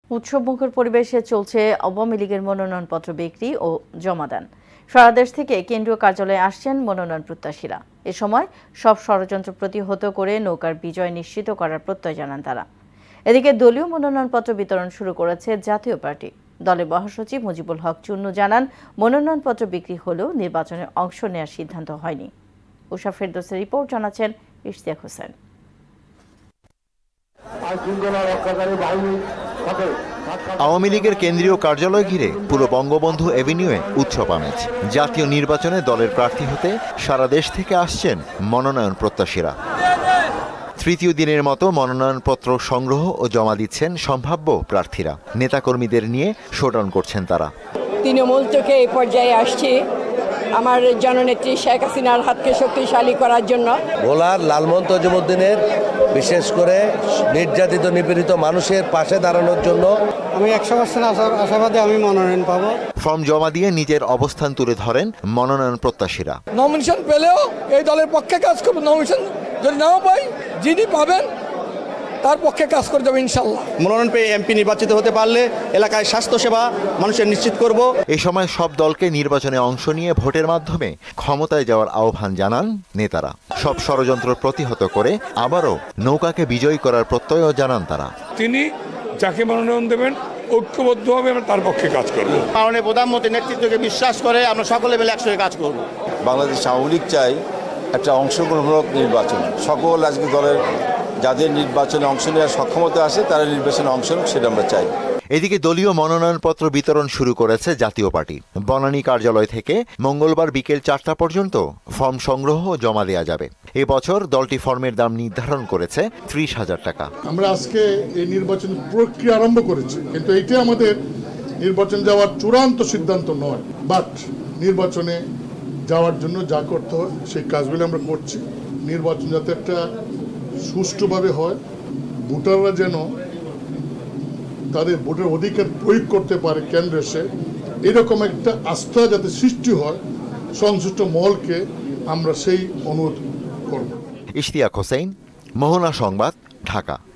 উৎসবমুখর পরিবেশে চলছে আওয়ামী লীগের মনোনয়নপত্র বিক্রি ও জমাদান। সারা দেশ থেকে কেন্দ্রীয় কার্যালয়ে আসছেন মনোনয়ন প্রত্যাশীরা। এ সময় সব ষড়যন্ত্র প্রতিহত করে নৌকার বিজয় নিশ্চিত করার প্রত্যয় জানান তারা। এদিকে দলীয় মনোনয়নপত্র বিতরণ শুরু করেছে জাতীয় পার্টি। দলের মহাসচিব মুজিবুল হক চুন্নু জানান, মনোনয়নপত্র বিক্রি হলেও নির্বাচনে অংশ নেওয়ার সিদ্ধান্ত হয়নি। উষা ফেরদৌসের রিপোর্ট জানাচ্ছেন ইশতিয়াক হোসেন। আওয়ামী লীগের কেন্দ্রীয় কার্যালয় ঘিরে পুরো বঙ্গবন্ধু এভিনিউয়ে উৎসব আমেজ। জাতীয় নির্বাচনে দলের প্রার্থী হতে সারা দেশ থেকে আসছেন মনোনয়ন প্রত্যাশীরা। তৃতীয় দিনের মতো মনোনয়নপত্র সংগ্রহ ও জমা দিচ্ছেন সম্ভাব্য প্রার্থীরা। নেতাকর্মীদের নিয়ে শোডাউন করছেন তারা। তৃণমূল থেকে এই পর্যায়ে আসছি আমার জননেত্রী শেখ হাসিনার হাতকে শক্তিশালী করার জন্য। ভোলার লালমোহন তজুমুদ্দিনের বিশেষ করে নির্যাতিত নিপীড়িত মানুষের পাশে দাঁড়ানোর জন্য আমি 100% আশাবাদী আমি মনোনয়ন পাবো। ফর্ম জমা দিয়ে নিজের অবস্থান তুলে ধরেন মনোনয়ন প্রত্যাশীরা। নমিনেশন পেলেও এই দলের পক্ষে কাজ করবো। নমিনেশন যদি নাও পাই, যিনি পাবেন তার পক্ষে কাজ করে যাবে ইনশাল্লাহ। মনোনয়ন পেয়ে এমপি নির্বাচিত হতে পারলে এলাকায় স্বাস্থ্যসেবা মানুষের নিশ্চিত করব। এই সময় সব দলকে নির্বাচনে অংশ নিয়ে ভোটের মাধ্যমে ক্ষমতায় যাওয়ার আহ্বান জানান নেতারা। সব ষড়যন্ত্র প্রতিহত করে আবারও নৌকাকে বিজয়ী করার প্রত্যয়ও জানান তারা। তিনি যাকে মনোনয়ন দেবেন ঐক্যবদ্ধভাবে আমরা তার পক্ষে কাজ করব। মাননীয় প্রধানমন্ত্রীর নেতৃত্বকে বিশ্বাস করে আমরা সকলে মিলে একসঙ্গে কাজ করব। বাংলাদেশ আওয়ামী লীগ চাই একটা অংশগ্রহণমূলক নির্বাচন। সকল রাজনৈতিক দলের যাদের নির্বাচনে অংশ নেওয়ার সক্ষমতা আছে তারা নির্বাচনে অংশ নেন, সেটা আমরা চাই। এদিকে দলীয় মনোনয়নপত্র বিতরণ শুরু করেছে জাতীয় পার্টি। বনানী কার্যালয় থেকে মঙ্গলবার বিকেল 4টা পর্যন্ত ফর্ম সংগ্রহ ও জমা দেওয়া যাবে। এবছর দলটি ফর্মের দাম নির্ধারণ করেছে 30,000 টাকা। আমরা আজকে এই নির্বাচন প্রক্রিয়া আরম্ভ করেছি, কিন্তু এইটা আমাদের নির্বাচন যাওয়ার চূড়ান্ত সিদ্ধান্ত নয়। বাট নির্বাচনে যাওয়ার জন্য যা করতে হয় সেই কাজগুলো আমরা করছি। নির্বাচন যাতে একটা সুষ্ঠুভাবে হয়, ভোটাররা যেন তাদের ভোটের অধিকার প্রয়োগ করতে পারে কেন্দ্রে এসে, এরকম একটা আস্থা যাতে সৃষ্টি হয় সংশ্লিষ্ট মহলকে, আমরা সেই অনুরোধ করব। ইশতিয়াক হোসেন, মোহনা সংবাদ, ঢাকা।